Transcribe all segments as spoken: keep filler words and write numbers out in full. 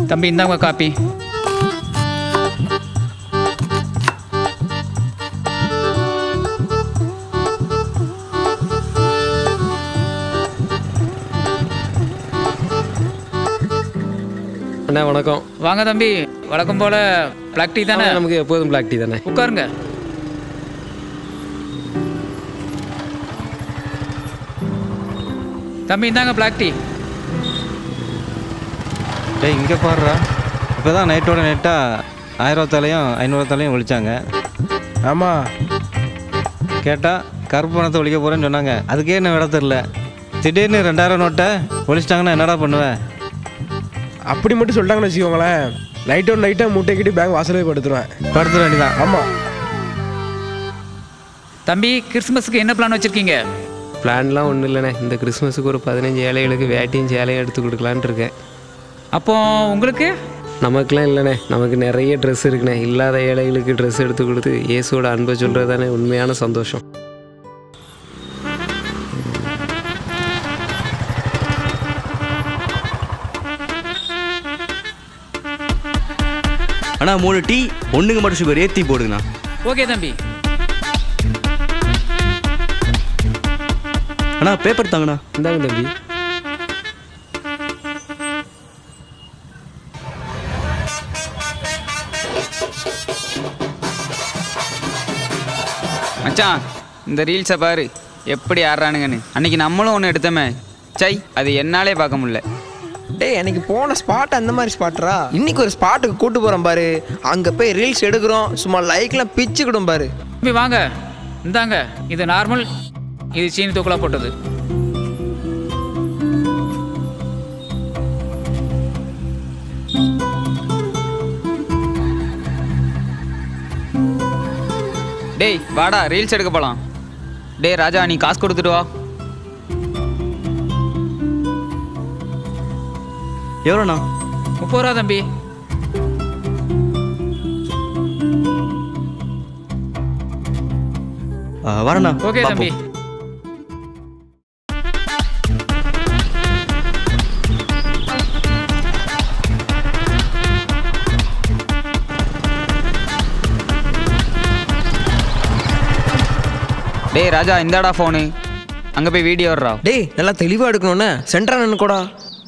தம்பி இந்தாங்க காப்பி. அண்ணா வணக்கம். வாங்க தம்பி, வழக்கம் போல பிளாக் டீ தானே? நமக்கு எப்போதும் பிளாக் டீ தானே. உட்காருங்க. தம்பி இந்தாங்க பிளாக் டீ. டேய் இங்கே பாடுறா, இப்போ தான் நைட்டோட நைட்டாக ஆயிரத்தாலையும் ஐநூறுத்தாலையும் ஒழிச்சாங்க. ஆமாம், கேட்டால் கருப்பு பணத்தை ஒழிக்க போகிறேன்னு சொன்னாங்க. அதுக்கே என்ன விட தெரில. திடீர்னு ரெண்டாயிரம் நோட்டை ஒழிச்சிட்டாங்கன்னா என்னடா பண்ணுவேன்? அப்படி மட்டும் சொல்லிட்டாங்கன்னு வச்சுக்கோங்களேன், நைட்டோட நைட்டாக மூட்டை கட்டி பேங்க் வாசலே படுத்துருவேன். படுத்துட வேண்டியதான். ஆமாம் தம்பி, கிறிஸ்மஸுக்கு என்ன பிளான் வச்சுருக்கீங்க? பிளான்லாம் ஒன்றும் இல்லைண்ணே. இந்த கிறிஸ்மஸுக்கு ஒரு பதினஞ்சு ஏழைகளுக்கு வேட்டியும் சேலையும் எடுத்து கொடுக்கலான்ட்டு இருக்கேன். அப்போ உங்களுக்கு? நமக்குலாம் இல்லைண்ணே, நமக்கு நிறைய ட்ரெஸ் இருக்குண்ணே. இல்லாத ஏழைகளுக்கு ட்ரெஸ் எடுத்து கொடுத்து இயேசுவோட அன்பை சொல்கிறது தானே உண்மையான சந்தோஷம். அண்ணா மூணு டீ, ஒன்றுக்கு மட்டும் சுகர் ஏற்றி போடுங்கண்ணா. ஓகே தம்பி. அண்ணா பேப்பர் தாங்கண்ணா. இந்தாங்க தம்பி. மச்சான், இந்த ரீல்ஸை பாரு எப்படி ஆடுறானுங்கன்னு. அன்னைக்கு நம்மளும் ஒன்று எடுத்தோமே, சை அது என்னாலே பார்க்க முடியல. டேய், எனக்கு போன ஸ்பாட் அந்த மாதிரி ஸ்பாட்ரா. இன்னைக்கு ஒரு ஸ்பாட்டுக்கு கூட்டு போகிறோம் பாரு. அங்கே போய் ரீல்ஸ் எடுக்கிறோம், சும்மா லைக்லாம் பிச்சுக்கிடும் பாரு. தம்பி வாங்க, இந்தாங்க. இது நார்மல், இது சீனி தூக்கலாக போட்டது. டேய் வாடா, ரீல்ஸ் எடுக்க போகலாம். டேய் ராஜா, நீ காசு கொடுத்துட்டு வா. எவ்வளோண்ணா? முப்பது ரூபா தம்பி. வரண்ணா. ஓகே தம்பி. டேய் ராஜா, இந்தாடா ஃபோனு. அங்கே போய் வீடியோ வர்றா. டேய், நல்லா தெளிவாக எடுக்கணும்னு சென்டரா நின்று கூடா.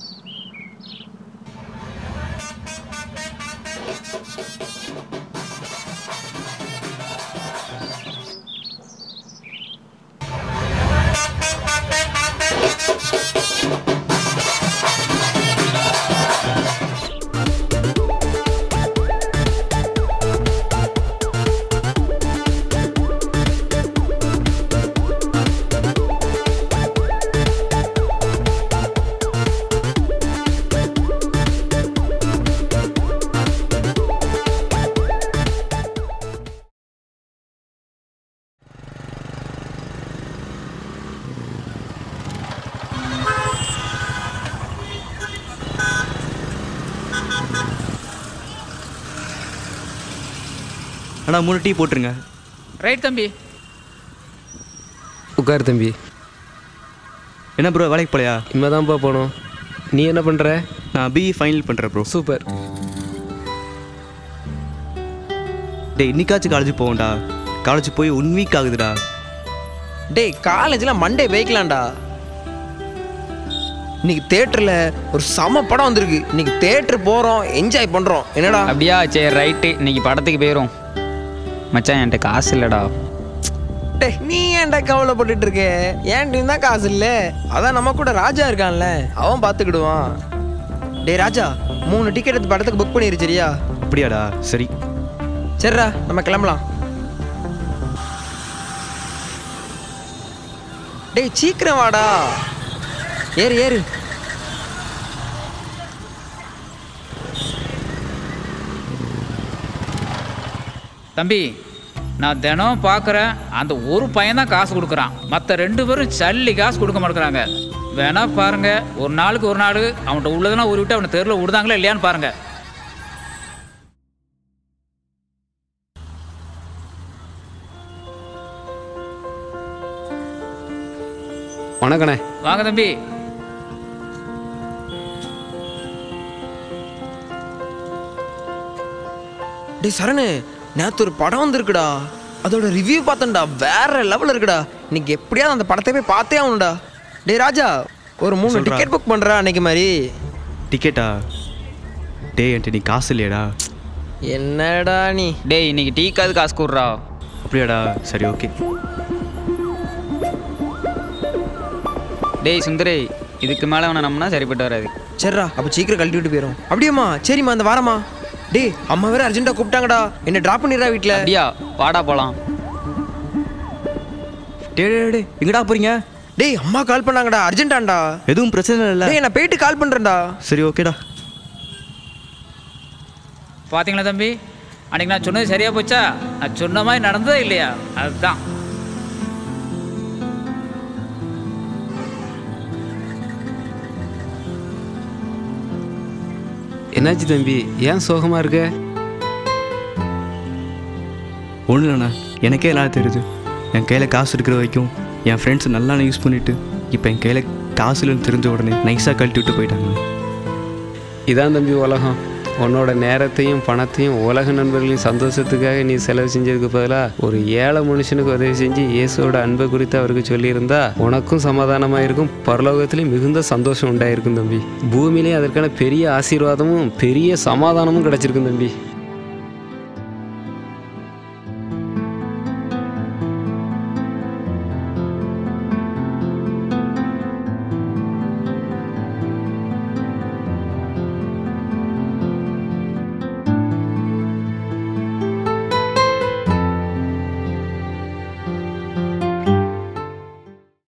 அண்ணா மூணு டீ போட்டுருங்க. ரைட் தம்பி. உட்கார் தம்பி. என்ன ப்ரோ, வேலைக்கு போலையா? இனிமே தான்ப்பா போகணும். நீ என்ன பண்ணுற? நான் பிஇ ஃபைனல் பண்ணுறேன் ப்ரோ. சூப்பர். டேய் இன்னைக்காச்சும் காலேஜ் போவோம்டா. காலேஜ் போய் ஒன் வீக் ஆகுதுடா. டேய், காலேஜில் மண்டே வைக்கலாம்டா. இன்னைக்கு தேட்டரில் ஒரு செம படம் வந்திருக்கு. இன்னைக்கு தேட்டர் போகிறோம், என்ஜாய் பண்ணுறோம். என்னடா? அப்படியா? சரி ரைட்டு, இன்னைக்கு படத்துக்கு போயிடும். மச்சான் என்கிட்ட காசு இல்லைடா. டேய், நீ ஏன்டா கவலைப்பட்டுட்டு இருக்க? ஏன்ட்டு தான் காசு இல்லை. அதான் நம்ம கூட ராஜா இருக்கான்ல, அவன் பார்த்துக்கிடுவான். டேய் ராஜா, மூணு டிக்கெட் எடுத்து படத்துக்கு புக் பண்ணிரு சரியா? அப்படியாடா? சரி சரிடா, நம்ம கிளம்பலாம். டேய் சீக்கிரம் வாடா. ஏறு ஏறு. தம்பி, நான் தினம் பார்க்குறேன், அந்த ஒரு பையன் தான் காசு கொடுக்குறான். மற்ற ரெண்டு பேரும் சல்லி காசு கொடுக்க மாட்டேங்கிறாங்க. வேணா பாருங்க, ஒரு நாளுக்கு ஒரு நாள் அவன்கிட்ட உள்ளதெல்லாம் ஒரு விட்டு அவனை தெருவில் விடுதாங்களா இல்லையான்னு பாருங்க. வணக்கண்ணே. வாங்க தம்பி. டேய் சரணு, நேற்று ஒரு படம் வந்திருக்குடா, அதோட ரிவ்யூ பார்த்தேன்டா, வேற லெவலில் இருக்குடா. இன்னைக்கு எப்படியாவது அந்த படத்தை போய் பார்த்தே ஆகணும்டா. டேய் ராஜா, ஒரு மூணு சொல்றா. டிக்கெட் புக் பண்ணுறா அன்னைக்கு மாதிரி. டிக்கெட்டா? டே என்கிட்ட நீ காசு இல்லையாடா? என்னடா நீ? டேய் இன்னைக்கு டீக்காவது காசு கூடுறா. அப்படியாடா? சரி ஓகே. டேய் சுந்தரே, இதுக்கு மேலே அவனை நம்பினா சரிப்பட்டு வராது. சரிடா, அப்போ சீக்கிரம் கழட்டி விட்டு போயிடும். அப்படியாம்மா? சரிம்மா, அந்த வாரம்மா. டேய் அம்மா வேற அர்ஜென்ட்டாக கூப்பிட்டாங்கடா, என்ன ட்ராப் பண்ணிடுறா வீட்டில். அப்படியா? வாடா போகலாம். டே டே டே எங்கடா போறீங்க? டேய் அம்மா கால் பண்ணாங்கடா, அர்ஜென்ட்டாண்டா. எதுவும் பிரச்சனை இல்லை. டேய் நான் போயிட்டு கால் பண்ணுறேன்டா. சரி ஓகேடா. பார்த்தீங்களா தம்பி, அன்னைக்கு நான் சொன்னது சரியா போச்சா? நான் சொன்ன மாதிரி நடந்ததே இல்லையா? அதுதான். என்னாச்சு தம்பி, ஏன் சோகமா இருக்க? ஒன்றும் இல்லைண்ணா, எனக்கே எல்லாம் தெரியுது. என் கையில் காசு இருக்கிற வரைக்கும் என் ஃப்ரெண்ட்ஸ் நல்லா யூஸ் பண்ணிவிட்டு இப்போ என் கையில் காசு இல்லைன்னு தெரிஞ்ச உடனே நைஸாக கழட்டி விட்டு போயிட்டாங்க. இதான் தம்பி உலகம். உன்னோட நேரத்தையும் பணத்தையும் உலக நண்பர்களின் சந்தோஷத்துக்காக நீ செலவு செஞ்சதுக்கு பதிலாக ஒரு ஏழை மனுஷனுக்கு உதவி செஞ்சு இயேசுவோட அன்பை குறித்து அவருக்கு சொல்லியிருந்தா உனக்கும் சமாதானமாக இருக்கும், பரலோகத்திலையும் மிகுந்த சந்தோஷம் உண்டாயிருக்கும் தம்பி. பூமியிலையும் அதற்கான பெரிய ஆசீர்வாதமும் பெரிய சமாதானமும் கிடைச்சிருக்கும் தம்பி.